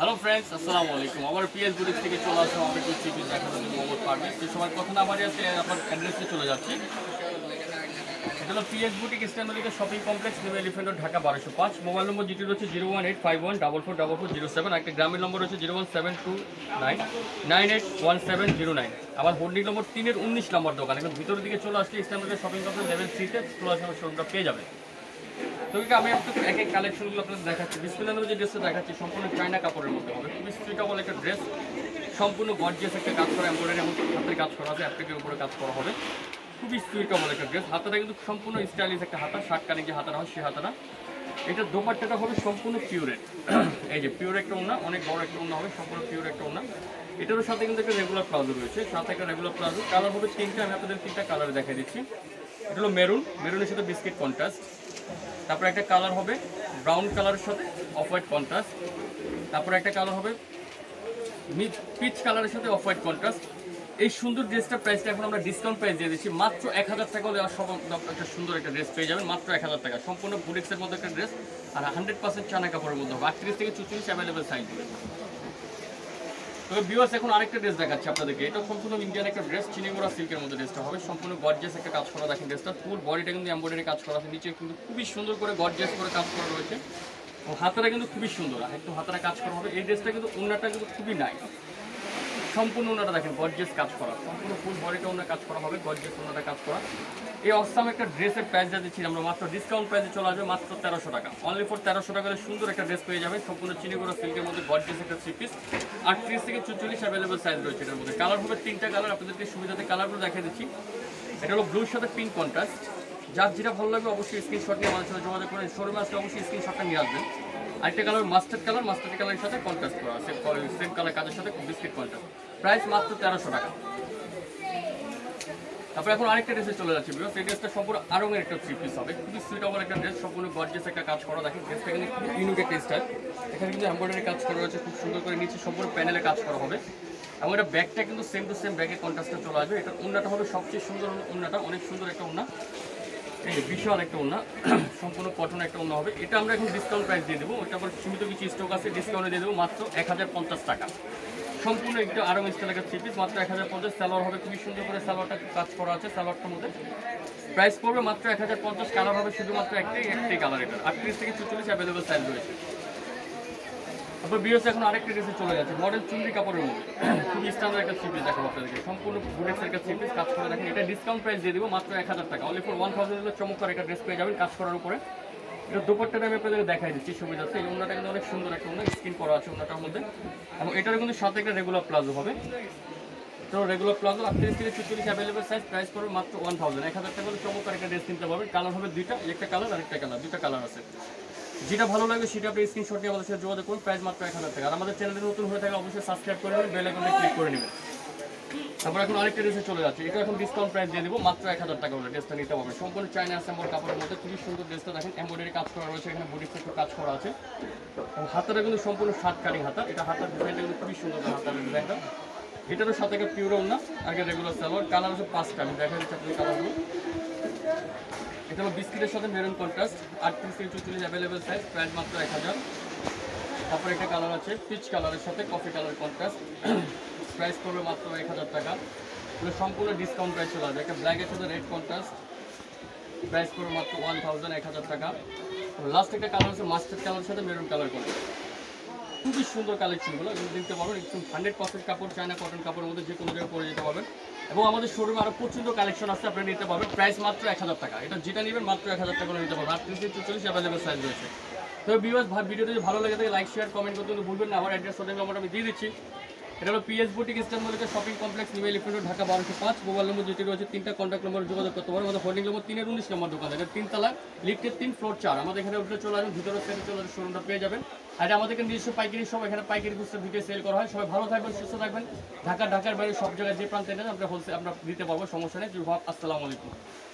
Hello friends, আসসালামু আলাইকুম। আমার পিএস বুটিক থেকে চলে আসলাম আমি একটু চিপি দেখানোর জন্য মোহাম্মদ পারভেজ। তো সবার কথা না বাড়িয়ে আছে আপনার অ্যাড্রেসে চলে যাচ্ছি। এটা হলো PS boutique Eastern Shopping Complex, New Elephant Road, Dhaka 1205। Mobile number যেটি রয়েছে 01851444407। একটা গ্রামের নম্বর রয়েছে 01729981709। আমার হোল্ডিং নম্বর 3-19 নম্বর দোকান। এখন ভিতরের দিকে চলে আসলে ইস্টার্ন শপিং কমপ্লেক্স লেভেল 3-তে চলে আসলে শোরুমটা পেয়ে যাবে। তো আমি একটু এক এক কালেকশনগুলো আপনাদের দেখাচ্ছি। বিসমিল্লাহ নামে যে ড্রেসটা দেখাচ্ছি সম্পূর্ণ চায়না কাপড়ের মধ্যে হবে, খুবই সুইটেবল একটা ড্রেস, সম্পূর্ণ গর্জিয়াস একটা কাজ করা, এমব্রয়ডারি এবং হাতের কাজ করা আছে, অ্যাপ্লিকের উপরে কাজ করা হবে, খুবই সুইটেবল একটা ড্রেস। হাতাটা কিন্তু সম্পূর্ণ স্টাইলিশ একটা হাতা, শার্ট কানে যে হাতাটা হয় সেই হাতাটা। এটা দোপাট্টাটা হবে সম্পূর্ণ পিওরের, এই যে পিওর একটা ওড়না, অনেক বড় একটা ওড়না হবে, সম্পূর্ণ পিওর একটা ওড়না। এটার সাথে কিন্তু একটা রেগুলার প্লাজো রয়েছে, সাথে একটা রেগুলার প্লাজো। কালার হবে তিনটা, আমি আপনাদের তিনটা কালার দেখাই দিচ্ছি। এটা হলো মেরুন, মেরুনের সাথে বিস্কিট কন্ট্রাস্ট। তারপরে একটা কালার হবে ব্রাউন কালারের সাথে অফ হোয়াইট কন্ট্রাস্ট। তারপরে একটা কালার হবে পিচ কালারের সাথে অফ হোয়াইট কন্ট্রাস্ট। এই সুন্দর ড্রেসটার প্রাইসটা এখন আমরা ডিসকাউন্ট প্রাইস দিয়ে দিচ্ছি, মাত্র 1000 টাকা হলে সব একটা সুন্দর একটা ড্রেস পেয়ে যাবেন, মাত্র 1000 টাকা। সম্পূর্ণ বুটিক্সের মধ্যে একটা ড্রেস, আর 100% চায়না কাপড়ের মধ্যে হবে, 38 থেকে 44 অ্যাভেলেবেল সাইজ হবে। তবে ভিউয়ার্স এখন আরেকটা ড্রেস দেখাচ্ছি আপনাদেরকে। এটা সম্পূর্ণ ইন্ডিয়ান একটা ড্রেস, চিনিগোড়া সিল্কের মধ্যে ড্রেসটা হবে, সম্পূর্ণ গর্জিয়াস একটা কাজ করা। দেখেন ড্রেসটা ফুল বডিটা কিন্তু এমব্রয়ডারি কাজ করা আছে, নিচে কিন্তু খুবই সুন্দর করে গর্জিয়াস করে কাজ করা রয়েছে, ও হাতাটা কিন্তু খুবই সুন্দর, একদম হাতাটা কাজ করা হবে। এই ড্রেসটা কিন্তু ওড়নাটা কিন্তু খুবই নাই, সম্পূর্ণ ওনাটা দেখেন গর্জিয়াস কাজ করা, সম্পূর্ণ ফুল বডিটা ওনার কাজ করা হবে, গর্জিয়াস ওনাটা কাজ করা। এই অসাম একটা ড্রেসের প্রাইস যা দিচ্ছি আমরা মাত্র ডিসকাউন্ট প্রাইসে চলে আসবে মাত্র 1300 টাকা। অনলি ফর 1300 টাকা সুন্দর একটা ড্রেস পেয়ে যাবে, সম্পূর্ণ চিনিগোড়া সিল্কের মধ্যে গর্জিয়াস একটা থ্রি পিস, 38 থেকে 44 অ্যাভেলেবল সাইজ রয়েছে এটার মধ্যে। কালার হবে তিনটা কালার, আপনাদেরকে সুবিধাতে কালারগুলো দেখিয়ে দিচ্ছি। এটা হলো ব্লুর সাথে পিঙ্ক কন্ট্রাস্ট। যার যেটা ভালো লাগবে অবশ্যই স্ক্রিনশট নিয়ে আমাদের সাথে যোগাযোগ করেন, শোরুমে আসলে অবশ্যই স্ক্রিনশটটা নিয়ে আসবেন। আরেকটা কালার মাস্টার্ড কালার, মাস্টার্ড কালারের সাথে কন্ট্রাস্ট করা আছে, সেম কালার কাজের সাথে বিস্কিট কন্ট্রাস্ট, প্রাইস মাত্র 1300 টাকা। তারপরে এখন আরেকটা ড্রেসে চলে যাচ্ছে বিকজ এই ড্রেসটা সম্পূর্ণ আরঙের একটা থ্রি পিস হবে, খুবই সুইটেবল একটা ড্রেস, সম্পূর্ণ গর্জিয়াস একটা কাজ করা। দেখেন ড্রেসটা কিন্তু খুব ইউনিক একটা স্টাইল, এখানে কিন্তু এমব্রয়ডারি কাজ করা রয়েছে খুব সুন্দর করে, নিচে সম্পূর্ণ প্যানেলে কাজ করা হবে, এবং এটা ব্যাগটা কিন্তু সেম টু সেম ব্যাগের কন্ট্রাস্টে চলে আসবে। এটা ওড়নাটা হবে সবচেয়ে সুন্দর ওড়নাটা, অনেক সুন্দর একটা ওড়না, এই বিশাল একটা ওড়না, সম্পূর্ণ কটন একটা ওড়না হবে। এটা আমরা এখন ডিসকাউন্ট প্রাইস দিয়ে দেবো, ওটা আবার সীমিত কিছু স্টক আছে, ডিসকাউন্টে দিয়ে দেবো মাত্র 1050 টাকা। সম্পূর্ণ একটা আরং স্টাইল একটা থ্রি পিস, মাত্র 1050। সালোয়ার হবে খুবই সুন্দর করে, সালোয়ারটা কাজ করা আছে, সালোয়ারটার মধ্যে প্রাইস পড়বে মাত্র 1050। কালার হবে শুধুমাত্র একটাই কালার, এটা 38 থেকে 44 অ্যাভেলেবল সাইজ রয়েছে। তারপর বিএস এখন আরেকটা ড্রেসে চলে যাচ্ছে, মডেল চুনরি কাপড়ের মধ্যে খুবই স্ট্যান্ডার্ড একটা থ্রি পিস দেখাবো আপনাদেরকে, সম্পূর্ণ বুটেক্সের একটা থ্রি পিস কাজ করে। দেখেন এটা ডিসকাউন্ট প্রাইস দিয়ে দেবো মাত্র 1000 টাকা। অনলি ফর 1000 হলে চমৎকার একটা ড্রেস পেয়ে যাবেন কাজ করার উপরে। এটা দুপাট্টাটা আমি আপনাদের দেখাই দিচ্ছি সুবিধাতে। এই ওড়নাটা কিন্তু অনেক সুন্দর একটা ওড়না, স্কিন করা আছে ওড়নাটার মধ্যে, এবং এটার কিন্তু সাথে একটা রেগুলার প্লাজো হবে। তো রেগুলার প্লাজো 38 থেকে 44 অ্যাভেলেবল সাইজ, প্রাইস পড়বে মাত্র 1000। 1000 টাকা হলে চমৎকার একটা ড্রেস কিনতে পারবেন। কালার হবে দুইটা, একটা কালার আরেকটা কালার, দুইটা কালার আছে, যেটা ভালো লাগবে সেটা আপনি স্ক্রিনশট নিয়ে আমাদের সাথে যোগাযোগ করুন, প্রাইস মাত্র 1000 টাকা। আর আমাদের চ্যানেলে নতুন হয়ে থাকলে অবশ্যই সাবস্ক্রাইব করে নেবেন, বেল আইকনটা ক্লিক করে নেবেন। তারপর এখন আরেকটা ড্রেসে চলে যাচ্ছে, এটা এখন ডিসকাউন্ট প্রাইস দিয়ে দেবো মাত্র 1000 টাকা হলে ড্রেসটা নিতে পারবেন। সম্পূর্ণ চায়না অ্যাসেম্বল কাপড়ের মধ্যে খুবই সুন্দর ড্রেসটা, দেখেন এমব্রয়ডারি কাজ করা রয়েছে, এখানে বুটিক্স একটু কাজ করা আছে, এবং হাতাটা কিন্তু সম্পূর্ণ শার্ট কাটিং হাতা। এটা হাতার ডিজাইনটা কিন্তু খুবই সুন্দর হাতার ডিজাইনটা। এটারও সাথে একটা পিওর ওড়না, আগে রেগুলার সালোয়ার। কালার হচ্ছে 5টা, আমি দেখা দিচ্ছি আপনাদের কালারগুলো। এটা হলো বিস্কিটের সাথে মেরুন কন্ট্রাস্ট, 38 থেকে 44 অ্যাভেলেবেল সাইজ, প্রাইস মাত্র 1000। তারপরে একটা কালার আছে পিচ কালারের সাথে কফি কালার কন্ট্রাস্ট, প্রাইস পড়বে মাত্র 1000 টাকা। এগুলো সম্পূর্ণ ডিসকাউন্ট প্রাইস চলে আসবে। একটা ব্ল্যাকের সাথে রেড কন্ট্রাস্ট, প্রাইস পড়বে মাত্র 1000, 1000 টাকা। লাস্ট একটা কালার আছে মাস্টার্ড কালারের সাথে মেরুন কালার কন্ট্রাস্ট, খুবই সুন্দর কালেকশনগুলো, এগুলো দিতে পারবেন। একদম 100% কাপড়, চায়না কটন কাপড়ের মধ্যে যে কোনো জায়গায় পরে যেতে পারবেন, এবং আমাদের শোরুমে আরও প্রচুর কালেকশন আছে, আপনি নিতে পারবেন, প্রাইস মাত্র 1000 টাকা। এটা যেটা নেবেন মাত্র 1000 টাকা নিতে পারবেন, 38 থেকে 44 অ্যাভেলেবেল সাইজ রয়েছে। তো ভিউয়ার্স ভিডিওটা যদি ভালো লাগে থাকে লাইক শেয়ার কমেন্ট করতে কিন্তু ভুলবেন না। আমার অ্যাড্রেস হোল্ডিং নাম্বার আমি দিয়ে দিচ্ছি। এটা হলো PS boutique Eastern Shopping Complex, New Elephant Road, Dhaka 1205। Mobile number যেটি রয়েছে তিনটা, কন্ট্যাক্ট নম্বর যোগাযোগ করতে পারেন। আমাদের হোল্ডিং নম্বর 3-19 নম্বর দোকান, এটা 3 তলা, লিফটের 3 ফ্লোর 4। আমাদের এখানে উঠলে চলে আসবেন, ভিতরের সাইডে চলে আসবেন, শোরুমটা পেয়ে যাবেন। আর আমাদেরকে নিজস্ব পাইকারি সব, এখানে পাইকারি খুচরা দুটোই সেল করা হয়। সবাই ভালো থাকবেন, সুস্থ থাকবেন। ঢাকার বাইরে সব জায়গায় যে প্রান্তে নেন আমরা হোলসেল আমরা দিতে পারবো, সমস্যা নেই। আসসালামু আলাইকুম।